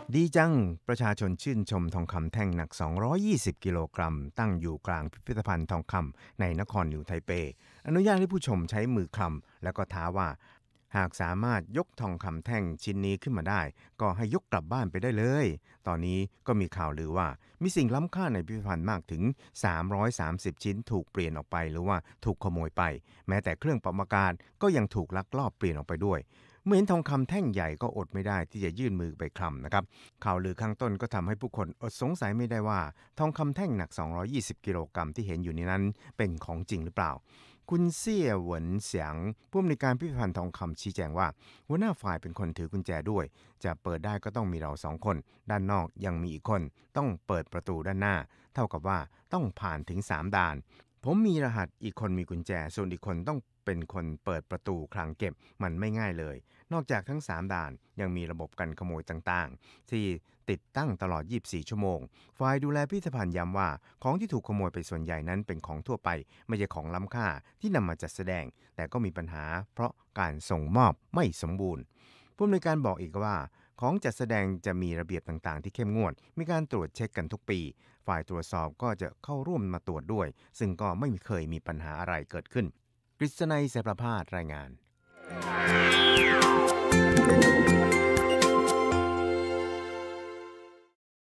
ดีจังประชาชนชื่นชมทองคำแท่งหนัก220กิโลกรัมตั้งอยู่กลางพิพิธภัณฑ์ทองคำในนครนิวไทเปอนุญาตให้ผู้ชมใช้มือคลำแล้วก็ท้าว่าหากสามารถยกทองคำแท่งชิ้นนี้ขึ้นมาได้ก็ให้ยกกลับบ้านไปได้เลยตอนนี้ก็มีข่าวลือว่ามีสิ่งล้ำค่าในพิพิธภัณฑ์มากถึง330ชิ้นถูกเปลี่ยนออกไปหรือว่าถูกขโมยไปแม้แต่เครื่องปรับอากาศก็ยังถูกลักลอบเปลี่ยนออกไปด้วยเมื่อเห็นทองคำแท่งใหญ่ก็อดไม่ได้ที่จะยื่นมือไปคลำนะครับ ข่าวลือข้างต้นก็ทำให้ผู้คนอดสงสัยไม่ได้ว่าทองคำแท่งหนัก220กิโลกรัมที่เห็นอยู่ในนั้นเป็นของจริงหรือเปล่าคุณเสี่ยเหวินเสียงผู้อำนวยการพิพิธภัณฑ์ทองคำชี้แจงว่าหัวหน้าฝ่ายเป็นคนถือกุญแจด้วยจะเปิดได้ก็ต้องมีเรา2คนด้านนอกยังมีอีกคนต้องเปิดประตูด้านหน้าเท่ากับว่าต้องผ่านถึง3ด่านผมมีรหัสอีกคนมีกุญแจส่วนอีกคนต้องเป็นคนเปิดประตูคลังเก็บมันไม่ง่ายเลยนอกจากทั้ง3ด่านยังมีระบบกันขโมยต่างๆที่ติดตั้งตลอด24ชั่วโมงฝ่ายดูแลพิพิธภัณฑ์ย้ำว่าของที่ถูกขโมยไปส่วนใหญ่นั้นเป็นของทั่วไปไม่ใช่ของล้ำค่าที่นำมาจัดแสดงแต่ก็มีปัญหาเพราะการส่งมอบไม่สมบูรณ์ผู้อำนวยการบอกอีกว่าของจัดแสดงจะมีระเบียบต่างๆที่เข้มงวดมีการตรวจเช็คกันทุกปีฝ่ายตรวจสอบก็จะเข้าร่วมมาตรวจด้วยซึ่งก็ไม่เคยมีปัญหาอะไรเกิดขึ้นกฤษณัย เสประภาสรายงาน